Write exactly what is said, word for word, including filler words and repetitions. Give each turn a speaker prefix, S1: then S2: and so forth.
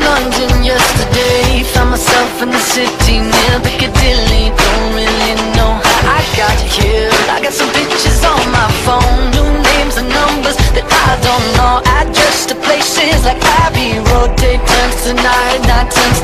S1: London yesterday, found myself in the city near Piccadilly. Don't really know how I got here. I got some pictures on my phone, new names and numbers that I don't know. Address to places like Abbey Road, day turns to night, night turns